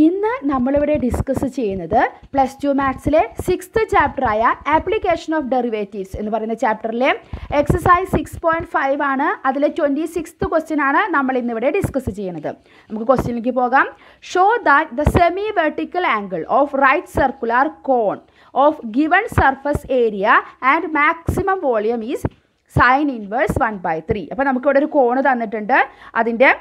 ഇന്ന് നമ്മളിവിടെ ഡിസ്കസ് ചെയ്യുന്നത് പ്ലസ് ടു മാത്സിലെ 6th ചാപ്റ്ററായ ആപ്ലിക്കേഷൻ ഓഫ് ഡെറിവേറ്റീവ്സ് എന്ന് പറയുന്ന ചാപ്റ്ററിലെ എക്സസൈസ് 6.5 ആണ്. അതിലെ 26th ക്വസ്റ്റ്യൻ ആണ് നമ്മൾ ഇന്നിവിടെ ഡിസ്കസ് ചെയ്യുന്നത്. നമുക്ക് ക്വസ്റ്റ്യനിലേക്ക് പോകാം. Show that the semi vertical angle of right circular cone of given surface area and maximum volume is sine inverse 1/3. അപ്പോൾ നമുക്കിവിടെ ഒരു കോണ് തന്നിട്ടുണ്ട്. അതിൻ്റെ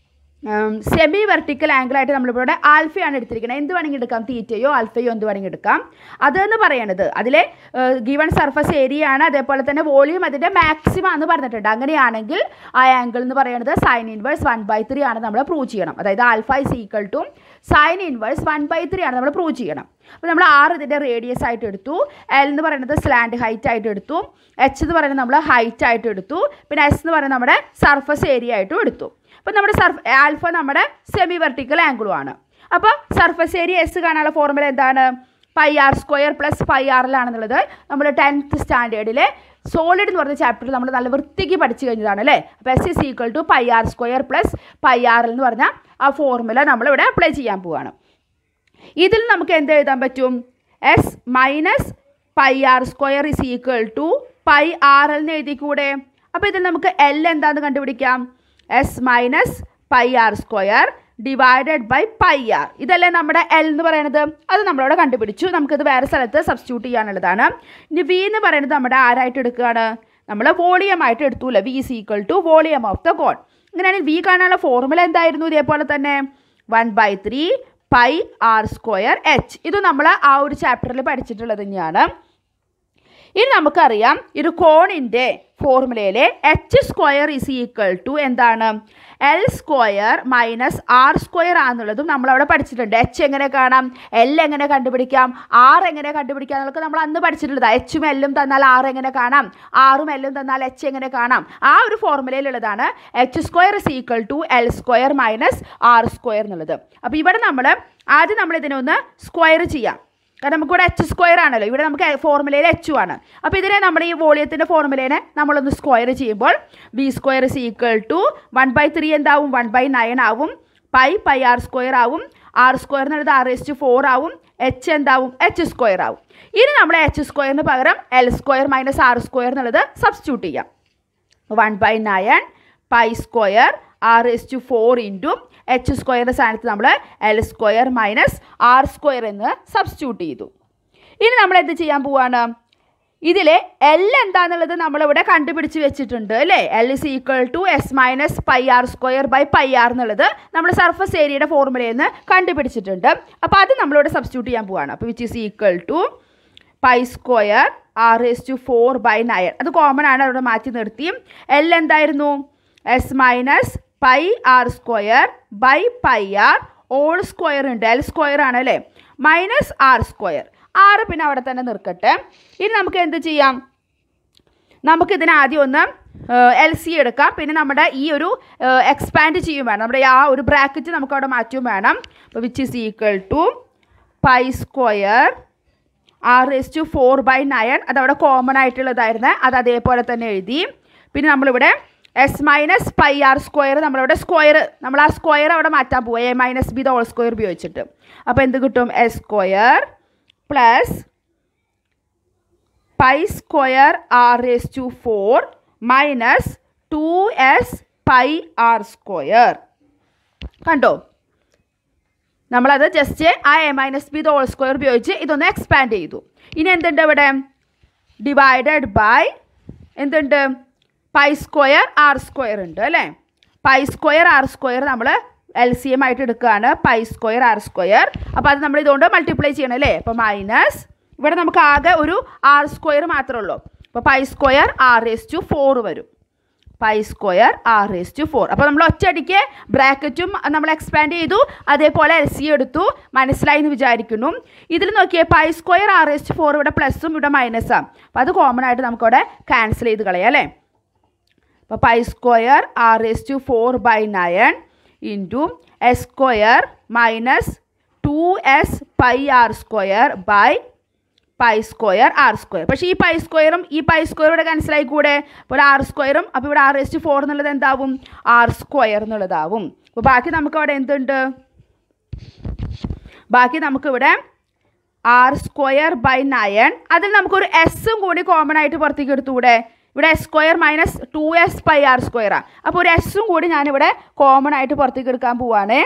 സെമി വെർട്ടിക്കൽ ആംഗിളായിട്ട് നമ്മളിവിടെ ആൽഫയാണ് എടുത്തിരിക്കുന്നത്. എന്ത് വേണമെങ്കിൽ എടുക്കാം, തീറ്റയോ ആൽഫയോ എന്ത് വേണമെങ്കിൽ എടുക്കാം. അതെന്ന് പറയണത് അതിലെ ഗിവൺ സർഫസ് ഏരിയ ആണ്, അതേപോലെ തന്നെ വോളിയം അതിൻ്റെ മാക്സിമം എന്ന് പറഞ്ഞിട്ടുണ്ട്. അങ്ങനെയാണെങ്കിൽ ആ ആംഗിൾ എന്ന് പറയുന്നത് സൈൻ ഇൻവേഴ്സ് 1/3 ആണ് നമ്മൾ പ്രൂവ് ചെയ്യണം. അതായത് alpha is equal to sine inverse 1/3 ആണ് നമ്മൾ പ്രൂവ് ചെയ്യണം. അപ്പോൾ നമ്മൾ R ഇതിൻ്റെ റേഡിയസ് ആയിട്ട് എടുത്തു, L എന്ന് പറയുന്നത് സ്ലാൻഡ് ഹൈറ്റ് ആയിട്ട് എടുത്തു, H എന്ന് പറയുന്നത് നമ്മൾ ഹൈറ്റ് ആയിട്ട് എടുത്ു, പിന്നെ S എന്ന് പറയുന്നത് നമ്മുടെ സർഫസ് ഏരിയ ആയിട്ടും എടുത്തു. അപ്പോൾ നമ്മുടെ ആൽഫ നമ്മുടെ സെമി വെർട്ടിക്കൽ ആംഗിളും ആണ്. അപ്പോൾ സർഫസ് ഏരിയ എസ് കാണാനുള്ള ഫോർമുല എന്താണ്? πr² പ്ലസ് πrലാണെന്നുള്ളത് നമ്മൾ 10th സ്റ്റാൻഡേർഡിലെ സോളിഡ് എന്ന് പറഞ്ഞ ചാപ്റ്ററിൽ നമ്മൾ നല്ല വൃത്തിക്ക് പഠിച്ചു കഴിഞ്ഞതാണ് അല്ലേ. അപ്പോൾ S is equal to πr² plus πr എന്ന് പറഞ്ഞാൽ ആ ഫോർമുല നമ്മളിവിടെ അപ്ലൈ ചെയ്യാൻ പോവുകയാണ്. ഇതിൽ നമുക്ക് എന്ത് എഴുതാൻ പറ്റും? S minus πr² is equal to πr എന്ന് എഴുതിക്കൂടെ? അപ്പോൾ ഇതിൽ നമുക്ക് L എന്താണെന്ന് കണ്ടുപിടിക്കാം. S minus πr² divided by πr. ഇതല്ലേ നമ്മുടെ L എന്ന് പറയുന്നത്. അത് നമ്മളവിടെ കണ്ടുപിടിച്ചു. നമുക്കിത് വേറെ സ്ഥലത്ത് സബ്സ്റ്റിറ്റ്യൂട്ട് ചെയ്യാനുള്ളതാണ്. ഇനി V എന്ന് പറയുന്നത് നമ്മുടെ ആരായിട്ട് എടുക്കുകയാണ്? നമ്മൾ വോളിയം ആയിട്ട് എടുത്തൂല്ലേ. V is equal to volume of the cone. അങ്ങനെയാണെങ്കിൽ V കാണാനുള്ള ഫോർമുല എന്തായിരുന്നു? ഇതേപോലെ തന്നെ 1/3 πr²h. ഇത് നമ്മൾ ആ ഒരു ചാപ്റ്ററിൽ പഠിച്ചിട്ടുള്ളത് തന്നെയാണ്. ഇനി നമുക്കറിയാം ഒരു കോണിൻ്റെ ഫോർമുലയിലെ h² ഇസ് ഈക്വൽ ടു എന്താണ്? L² മൈനസ് R² ആണെന്നുള്ളതും നമ്മളവിടെ പഠിച്ചിട്ടുണ്ട്. H എങ്ങനെ കാണാം, L എങ്ങനെ കണ്ടുപിടിക്കാം, R എങ്ങനെ കണ്ടുപിടിക്കാം എന്നൊക്കെ നമ്മൾ അന്ന് പഠിച്ചിട്ടുള്ളത്. Hഉം Lഉം തന്നാൽ R എങ്ങനെ കാണാം, Rഉം Lഉം തന്നാൽ H എങ്ങനെ കാണാം. ആ ഒരു ഫോർമുലയിലുള്ളതാണ് h² is equal to L² minus R² എന്നുള്ളത്. അപ്പോൾ ഇവിടെ ആദ്യം നമ്മൾ ഇതിനെ ഒന്ന് സ്ക്വയർ ചെയ്യാം. കാരണം നമുക്കിവിടെ h² ആണല്ലോ, ഇവിടെ നമുക്ക് ഫോർമുലയിൽ h ആണ്. അപ്പോൾ ഇതിനെ നമ്മുടെ ഈ വോളിയത്തിൻ്റെ ഫോർമുലേനെ നമ്മളൊന്ന് സ്ക്വയർ ചെയ്യുമ്പോൾ V² ഇസ് ഈക്വൽ ടു 1/3 എന്താവും? 1/9 ആവും. πr² ആവും. R² എന്നുള്ളത് r⁴ ആവും. h എന്താവും? h² ആവും. ഇനി നമ്മൾ h² പകരം L² മൈനസ് R² എന്നുള്ളത് സബ്സ്റ്റിറ്റ്യൂട്ട് ചെയ്യാം. 1/9 π² r⁴ ഇൻറ്റു h² സ്ഥാനത്ത് നമ്മൾ L² മൈനസ് R² എന്ന് സബ്സ്റ്റിറ്റ്യൂട്ട് ചെയ്തു. ഇനി നമ്മൾ എന്ത് ചെയ്യാൻ പോവാണ്? ഇതിലെ L എന്താണെന്നുള്ളത് നമ്മളിവിടെ കണ്ടുപിടിച്ച് വെച്ചിട്ടുണ്ട് അല്ലേ. L is equal to S minus πr² by πr എന്നുള്ളത് നമ്മൾ സർഫസ് ഏരിയയുടെ ഫോർമുലയിൽ നിന്ന് കണ്ടുപിടിച്ചിട്ടുണ്ട്. അപ്പോൾ അത് നമ്മളിവിടെ സബ്സ്റ്റിറ്റ്യൂട്ട് ചെയ്യാൻ പോവാണ്. അപ്പോൾ which is equal to π² r⁴/9. അത് കോമൺ ആണ്, അവിടെ മാറ്റി നിർത്തി. L എന്തായിരുന്നു? S minus πr² by πr whole square ഉണ്ട്. L² ആണ് അല്ലേ, മൈനസ് R². R പിന്നെ അവിടെ തന്നെ നിൽക്കട്ടെ. ഇനി നമുക്ക് എന്ത് ചെയ്യാം? നമുക്കിതിന് ആദ്യം ഒന്ന് LC എടുക്കാം. പിന്നെ നമ്മുടെ ഈ ഒരു എക്സ്പാൻഡ് ചെയ്യും വേണം. നമ്മുടെ ആ ഒരു ബ്രാക്കറ്റ് നമുക്ക് അവിടെ മാറ്റും വേണം. അപ്പോൾ which is equal to π² r⁴/9. അതവിടെ കോമൺ ആയിട്ടുള്ളതായിരുന്നു, അത് അതേപോലെ തന്നെ എഴുതി. പിന്നെ നമ്മളിവിടെ S മൈനസ് πr² നമ്മളിവിടെ സ്ക്വയർ, നമ്മൾ ആ സ്ക്വയർ അവിടെ മാറ്റാൻ പോവുക A minus B whole square ഉപയോഗിച്ചിട്ട്. അപ്പോൾ എന്ത് കിട്ടും? S² plus π² r⁴ minus 2s πr². കണ്ടോ? നമ്മളത് ജസ്റ്റ് ആ A minus B whole square ഉപയോഗിച്ച് ഇതൊന്ന് എക്സ്പാൻഡ് ചെയ്തു. ഇനി എന്തുണ്ട് ഇവിടെ? ഡിവൈഡഡ് ബൈ എന്തുണ്ട്? π² r² ഉണ്ട് അല്ലേ. π² r² നമ്മൾ LCM ആയിട്ട് എടുക്കുകയാണ്. π² r². അപ്പോൾ അത് നമ്മൾ ഇതുകൊണ്ട് മൾട്ടിപ്ലൈ ചെയ്യണം അല്ലേ. അപ്പോൾ മൈനസ് ഇവിടെ നമുക്ക് ആകെ ഒരു R² മാത്രമേ ഉള്ളൂ. അപ്പോൾ π² r⁴ വരും. π² r⁴. അപ്പോൾ നമ്മൾ ഒറ്റയടിക്ക് ബ്രാക്കറ്റും നമ്മൾ എക്സ്പാൻഡ് ചെയ്തു, അതേപോലെ LC എടുത്തു. മനസ്സിലായി എന്ന് വിചാരിക്കുന്നു. ഇതിൽ നോക്കിയേ π² r⁴ ഇവിടെ പ്ലസും ഇവിടെ മൈനസാണ്. അപ്പോൾ അത് കോമൺ ആയിട്ട് നമുക്കവിടെ ക്യാൻസൽ ചെയ്ത് കളയാം അല്ലേ. അപ്പോൾ π² r⁴/9 into S² minus 2s πr² by π² r². പക്ഷേ ഈ π² ഈ π² ഇവിടെ ക്യാൻസലായി കൂടെ. അപ്പോൾ r², അപ്പോൾ ഇവിടെ r⁴ എന്നുള്ളത് എന്താവും? r² എന്നുള്ളതാവും. അപ്പോൾ ബാക്കി നമുക്ക് അവിടെ എന്തുണ്ട്? ബാക്കി നമുക്കിവിടെ r²/9. അതിൽ നമുക്കൊരു എസ്സും കൂടി കോമൺ ആയിട്ട് പുറത്തേക്ക് എടുത്തുകൂടെ? ഇവിടെ s² മൈനസ് 2s/r². അപ്പോൾ ഒരു എസ്സും കൂടി ഞാനിവിടെ കോമൺ ആയിട്ട് പുറത്തേക്ക് എടുക്കാൻ പോവാണ്.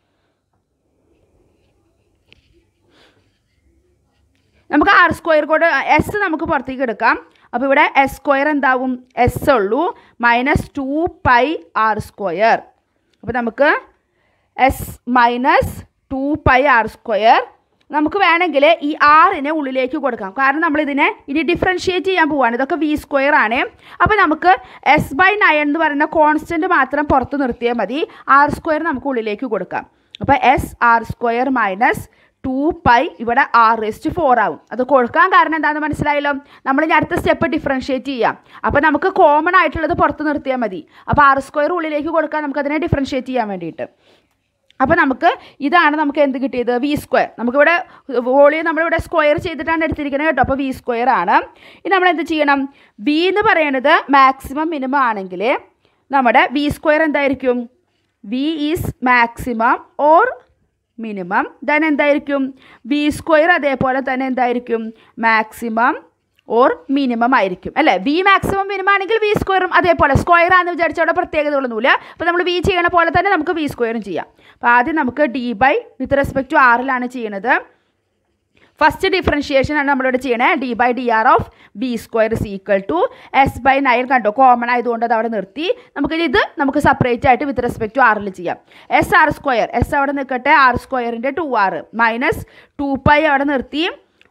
നമുക്ക് r² കൂടെ എസ് നമുക്ക് പുറത്തേക്ക് എടുക്കാം. അപ്പോൾ ഇവിടെ s² എന്താവും? എസ് ഉള്ളൂ, മൈനസ് 2πr². അപ്പോൾ നമുക്ക് എസ് മൈനസ് 2πr². നമുക്ക് വേണമെങ്കിൽ ഈ ആറിനെ ഉള്ളിലേക്ക് കൊടുക്കാം, കാരണം നമ്മളിതിനെ ഇനി ഡിഫറൻഷിയേറ്റ് ചെയ്യാൻ പോവുകയാണ്. ഇതൊക്കെ v² ആണ്. അപ്പോൾ നമുക്ക് s/9 എന്ന് പറയുന്ന കോൺസ്റ്റൻറ്റ് മാത്രം പുറത്ത് നിർത്തിയാൽ മതി, r² നമുക്ക് ഉള്ളിലേക്ക് കൊടുക്കാം. അപ്പോൾ sr² മൈനസ് 2π ഇവിടെ r⁴ ആവും. അത് കൊടുക്കാൻ കാരണം എന്താണെന്ന് മനസ്സിലായല്ലോ? നമ്മൾ ഇനി അടുത്ത സ്റ്റെപ്പ് ഡിഫറൻഷിയേറ്റ് ചെയ്യാം. അപ്പോൾ നമുക്ക് കോമൺ ആയിട്ടുള്ളത് പുറത്ത് നിർത്തിയാൽ മതി. അപ്പോൾ r² ഉള്ളിലേക്ക് കൊടുക്കാൻ നമുക്കതിനെ ഡിഫറൻഷിയേറ്റ് ചെയ്യാൻ വേണ്ടിയിട്ട്. അപ്പോൾ നമുക്ക് ഇതാണ് നമുക്ക് എന്ത് കിട്ടിയത്? v². നമുക്കിവിടെ വോളിയം നമ്മളിവിടെ സ്ക്വയർ ചെയ്തിട്ടാണ് എടുത്തിരിക്കുന്നത് കേട്ടോ. അപ്പോൾ v² ആണ്. ഇനി നമ്മൾ എന്ത് ചെയ്യണം? v എന്ന് പറയുന്നത് മാക്സിമം മിനിമം ആണെങ്കിൽ നമ്മുടെ v² എന്തായിരിക്കും? v is maximum or minimum. Then എന്തായിരിക്കും? v² അതേപോലെ തന്നെ എന്തായിരിക്കും? മാക്സിമം ഓർ മിനിമം ആയിരിക്കും അല്ലേ? v മാക്സിമം മിനിമം ആണെങ്കിൽ v² അതേപോലെ സ്ക്വയർ ആണെന്ന് വിചാരിച്ചാൽ അവിടെ പ്രത്യേകതകളൊന്നുമില്ല. അപ്പോൾ നമ്മൾ v ചെയ്യണ പോലെ തന്നെ നമുക്ക് v² ചെയ്യാം. അപ്പോൾ ആദ്യം നമുക്ക് d/വിത്ത് റെസ്പെക്ട് ടു r ചെയ്യണത്. ഫസ്റ്റ് ഡിഫറൻഷിയേഷൻ ആണ് നമ്മളിവിടെ ചെയ്യണേ. d/dr of v² = s/9. കണ്ടോ, കോമൺ ആയതുകൊണ്ട് അത് അവിടെ നിർത്തി. ഇത് നമുക്ക് സെപ്പറേറ്റ് ആയിട്ട് വിത്ത് റെസ്പെക്ട് ടു r ചെയ്യാം. sr², s അവിടെ നിൽക്കട്ടെ, r²ൻ്റെ 2r മൈനസ് 2π അവിടെ നിർത്തി,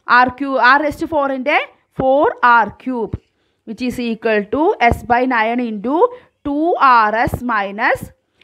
r⁴ 4r³ which is equal to s/9 into 2rs minus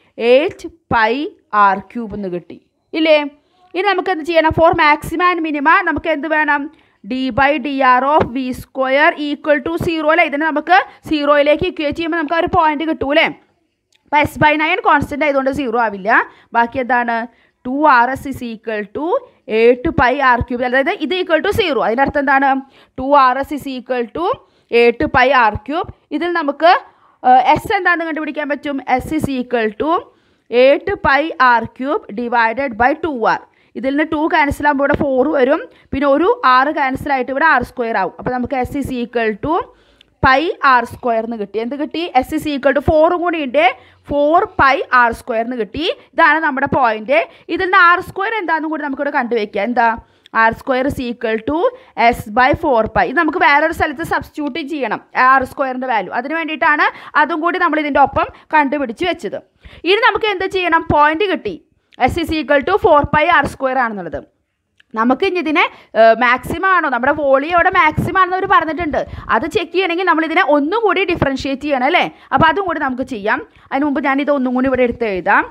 8πr³ എന്ന് കിട്ടി ഇല്ലേ? ഇനി നമുക്ക് എന്ത് ചെയ്യണം? ഫോർ മാക്സിമം ആൻഡ് മിനിമ നമുക്ക് എന്ത് വേണം? d/dr ഓഫ് v² = 0 അല്ലേ? ഇതിനെ നമുക്ക് 0യിലേക്ക് ഇക്വേറ്റ് ചെയ്യുമ്പോൾ നമുക്ക് ഒരു പോയിന്റ് കിട്ടൂലേ? അപ്പോൾ s/9 കോൺസ്റ്റൻ്റ് ആയതുകൊണ്ട് 0 ആവില്ല. ബാക്കി എന്താണ്? 2rs = 8πr³. അതായത് ഇത് = 0. അതിൻ്റെ അർത്ഥം എന്താണ്? 2rs = 8πr³. ഇതിൽ നമുക്ക് s എന്താണെന്ന് കണ്ടുപിടിക്കാൻ പറ്റും? s = 8πr³ divided by 2r. ഇതിൽ നിന്ന് 2 ക്യാൻസൽ ആകുമ്പോൾ ഇവിടെ 4 വരും, പിന്നെ ഒരു r ക്യാൻസൽ ആയിട്ട് ഇവിടെ r² ആവും. അപ്പോൾ നമുക്ക് s = πr² എന്ന് കിട്ടി. എന്ത് കിട്ടി? s = 4 കൂടി ഉണ്ട്, 4πr² എന്ന് കിട്ടി. ഇതാണ് നമ്മുടെ പോയിന്റ്. ഇതിൽ നിന്ന് r² എന്താണെന്നും കൂടി നമുക്കിവിടെ കണ്ടുവയ്ക്കാം. എന്താ? r² = s/4π. ഇത് നമുക്ക് വേറൊരു സ്ഥലത്ത് സബ്സ്റ്റിറ്റ്യൂട്ട് ചെയ്യണം r²ൻ്റെ വാല്യൂ. അതിന് വേണ്ടിയിട്ടാണ് അതും കൂടി നമ്മൾ ഇതിൻ്റെ ഒപ്പം കണ്ടുപിടിച്ച് വെച്ചത്. ഇനി നമുക്ക് എന്ത് ചെയ്യണം? പോയിന്റ് കിട്ടി, s = 4πr² ആണെന്നുള്ളത്. നമുക്ക് ഇനി ഇതിനെ മാക്സിമം ആണോ, നമ്മുടെ വോളിയം ഇവിടെ മാക്സിമം ആണെന്ന് അവർ പറഞ്ഞിട്ടുണ്ട്. അത് ചെക്ക് ചെയ്യണമെങ്കിൽ നമ്മളിതിനെ ഒന്നും കൂടി ഡിഫറൻഷിയേറ്റ് ചെയ്യണം അല്ലേ? അപ്പോൾ അതും കൂടി നമുക്ക് ചെയ്യാം. അതിന് മുമ്പ് ഞാനിത് ഒന്നും കൂടി ഇവിടെ എടുത്ത് എഴുതാം.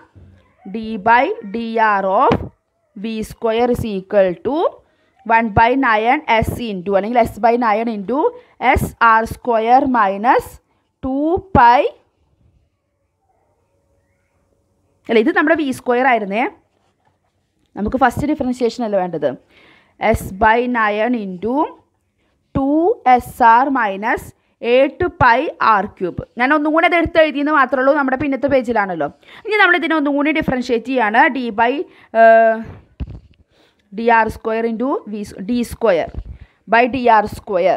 d/dr of v² = 1/9s into അല്ലെങ്കിൽ s/9 ഇൻറ്റു sr² മൈനസ് 2π അല്ല, ഇത് നമ്മുടെ v² ആയിരുന്നേ. നമുക്ക് ഫസ്റ്റ് ഡിഫറൻഷിയേഷൻ അല്ലേ വേണ്ടത്? s/9 into 2sr minus 8πr³. ഞാൻ ഒന്നും കൂടി അത് എടുത്ത് എഴുതിയെന്ന് മാത്രമേ ഉള്ളൂ, നമ്മുടെ പിന്നത്തെ പേജിലാണല്ലോ. ഇനി നമ്മളിതിനെ ഒന്നും കൂടി ഡിഫറൻഷിയേറ്റ് ചെയ്യാണ്. d/dr² into d²/dr².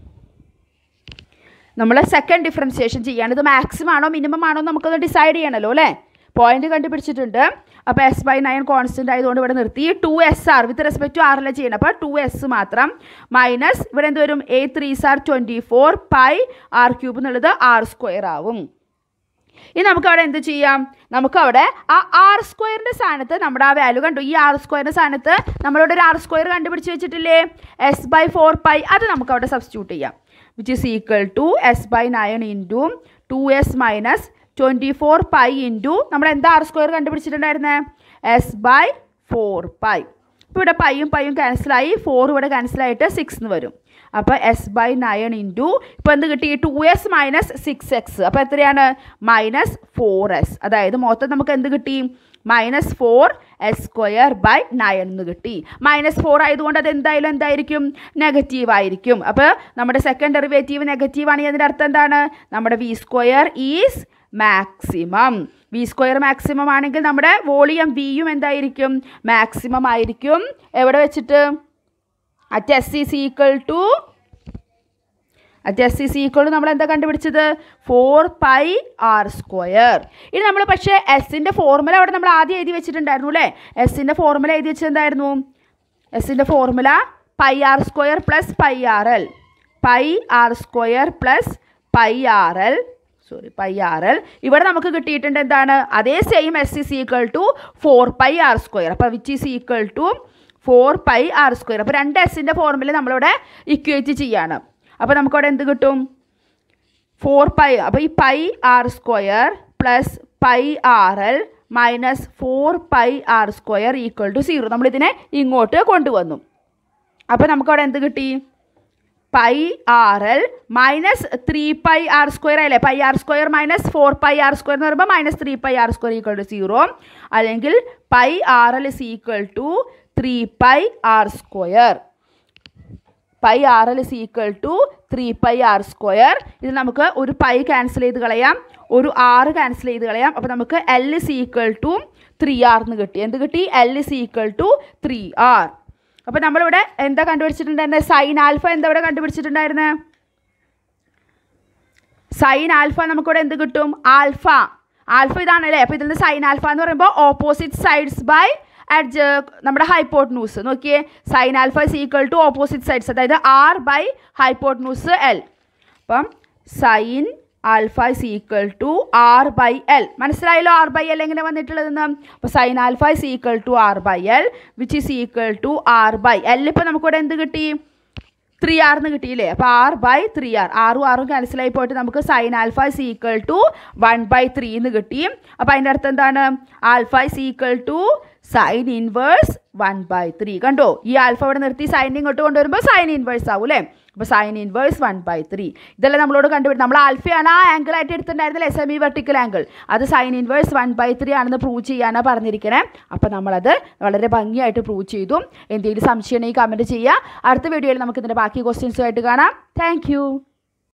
നമ്മൾ സെക്കൻഡ് ഡിഫറൻഷിയേഷൻ ചെയ്യാണ്. ഇത് മാക്സിമം ആണോ മിനിമം ആണോ നമുക്കത് ഡിസൈഡ് ചെയ്യണമല്ലോ അല്ലേ? പോയിന്റ് കണ്ടുപിടിച്ചിട്ടുണ്ട്. അപ്പോൾ s/9 കോൺസ്റ്റൻ്റ് ആയതുകൊണ്ട് ഇവിടെ നിർത്തി. 2sr with respect to r ചെയ്യണം. അപ്പോൾ 2s മാത്രം മൈനസ് ഇവിടെ എന്ത് വരും? 8×3 = 24 πr³ എന്നുള്ളത് r² ആവും. ഇനി നമുക്കവിടെ എന്ത് ചെയ്യാം? നമുക്കവിടെ ആ r² സ്ഥാനത്ത് നമ്മുടെ ആ വാല്യൂ കണ്ടു. ഈ r² സ്ഥാനത്ത് നമ്മളിവിടെ ഒരു r² കണ്ടുപിടിച്ച് വെച്ചിട്ടില്ലേ? s/4π. അത് നമുക്കവിടെ സബ്സ്റ്റിറ്റ്യൂട്ട് ചെയ്യാം. Which is equal to s/9 into 2s minus 24π into നമ്മൾ എന്താ r² കണ്ടുപിടിച്ചിട്ടുണ്ടായിരുന്നത്? s/4π. ഇപ്പോൾ ഇവിടെ പൈയും ക്യാൻസലായി, 4 ഇവിടെ ക്യാൻസലായിട്ട് 6 എന്ന് വരും. അപ്പോൾ s/9 ഇൻറ്റു ഇപ്പോൾ എന്ത് കിട്ടി? 2s minus 6x. അപ്പോൾ എത്രയാണ്? -4s. അതായത് മൊത്തം നമുക്ക് എന്ത് കിട്ടി? -4s²/9 എന്ന് കിട്ടി. -4 ആയതുകൊണ്ട് അത് എന്തായിരിക്കും? നെഗറ്റീവ് ആയിരിക്കും. അപ്പോൾ നമ്മുടെ സെക്കൻഡ് ഡെറിവേറ്റീവ് നെഗറ്റീവ് ആണെങ്കിൽ അതിൻ്റെ അർത്ഥം എന്താണ്? നമ്മുടെ v² is maximum. V square maximum ആണെങ്കിൽ നമ്മുടെ വോളിയം വിയും എന്തായിരിക്കും, മാക്സിമം ആയിരിക്കും. എവിടെ വെച്ചിട്ട്? At S is equal to നമ്മൾ എന്താ കണ്ടുപിടിച്ചത്? 4πr². ഇനി നമ്മൾ പക്ഷേ എസിൻ്റെ ഫോർമുല അവിടെ നമ്മൾ ആദ്യം എഴുതി വെച്ചിട്ടുണ്ടായിരുന്നു അല്ലേ? എസിൻ്റെ ഫോർമുല എഴുതി വെച്ചത് എന്തായിരുന്നു? എസിൻ്റെ formula πr² plus πrl, πr² plus πrl. ഇവിടെ നമുക്ക് കിട്ടിയിട്ടുണ്ട് എന്താണ്? അതേ same S is equal to 4πr². അപ്പോൾ which is equal to 4πr². അപ്പോൾ രണ്ട് എസിൻ്റെ ഫോർമുല നമ്മളിവിടെ ഇക്വേറ്റ് ചെയ്യാണ്. അപ്പോൾ നമുക്കവിടെ എന്ത് കിട്ടും? 4π. അപ്പോൾ ഈ πr² plus πrl minus 4πr² equal to 0. നമ്മളിതിനെ ഇങ്ങോട്ട് കൊണ്ടുവന്നു. അപ്പോൾ നമുക്കവിടെ എന്ത് കിട്ടി? πrl മൈനസ് 3πr² അല്ലേ? πr² മൈനസ് 4πr² എന്ന് പറയുമ്പോൾ മൈനസ് 3πr² ഈക്വൽ ടു 0. അല്ലെങ്കിൽ πrl is equal to 3πr². πrl is equal to 3πr². ഇത് നമുക്ക് ഒരു പൈ ക്യാൻസൽ ചെയ്ത് കളയാം, ഒരു r ക്യാൻസൽ ചെയ്ത് കളയാം. അപ്പോൾ നമുക്ക് l is equal to 3r എന്ന് കിട്ടി. എന്ത് കിട്ടി? l is equal to 3r. അപ്പോൾ നമ്മളിവിടെ എന്താ കണ്ടുപിടിച്ചിട്ടുണ്ടായിരുന്നത്? സൈൻ ആൽഫ എന്താ ഇവിടെ കണ്ടുപിടിച്ചിട്ടുണ്ടായിരുന്നത്? സൈൻ ആൽഫ നമുക്കിവിടെ എന്ത് കിട്ടും? ആൽഫ ഇതാണല്ലേ. അപ്പോൾ ഇതിൽ നിന്ന് സൈൻ ആൽഫ എന്ന് പറയുമ്പോൾ ഓപ്പോസിറ്റ് സൈഡ്സ് ബൈ നമ്മുടെ ഹൈപ്പോട്ടന്യൂസ്. നോക്കിയേ, sine alpha is equal to opposite sides, അതായത് r ബൈ ഹൈപ്പോട്ടന്യൂസ് l. അപ്പം sine alpha is equal to r by l. മനസ്സിലായല്ലോ r ബൈ l എങ്ങനെ വന്നിട്ടുള്ളതെന്ന്? അപ്പോൾ sine alpha is equal to r by l which is equal to r by l. ഇപ്പോൾ നമുക്കിവിടെ എന്ത് കിട്ടി? 3r എന്ന് കിട്ടിയില്ലേ? അപ്പോൾ r ബൈ 3r, r ക്യാൻസലായി പോയിട്ട് നമുക്ക് sine alpha is equal to 1/3 എന്ന് കിട്ടി. അപ്പോൾ അതിൻ്റെ അർത്ഥം എന്താണ്? Alpha is equal to sine inverse 1/3. കണ്ടോ? ഈ ആൽഫ ഇവിടെ നിർത്തി സൈൻ ഇങ്ങോട്ട് കൊണ്ടുവരുമ്പോൾ സൈൻ ഇൻവേഴ്സ് ആവും അല്ലേ? അപ്പോൾ സൈൻ ഇൻവേഴ്സ് 1/3. ഇതെല്ലാം നമ്മളോട് കണ്ടുപിടിക്കും. നമ്മൾ ആൽഫയാണ് ആ ആംഗിൾ ആയിട്ട് എടുത്തിട്ടുണ്ടായിരുന്നില്ലേ, സെമി വെർട്ടിക്കൽ ആംഗിൾ. അത് സൈൻ ഇൻവേഴ്സ് 1/3 ആണെന്ന് പ്രൂവ് ചെയ്യാനാണ് പറഞ്ഞിരിക്കണേ. അപ്പോൾ നമ്മളത് വളരെ ഭംഗിയായിട്ട് പ്രൂവ് ചെയ്തു. എന്തെങ്കിലും സംശയം ഉണ്ടെങ്കിൽ കമൻറ്റ് ചെയ്യുക. അടുത്ത വീഡിയോയിൽ നമുക്ക് ഇതിൻ്റെ ബാക്കി ക്വസ്റ്റ്യൻസുമായിട്ട് കാണാം. താങ്ക്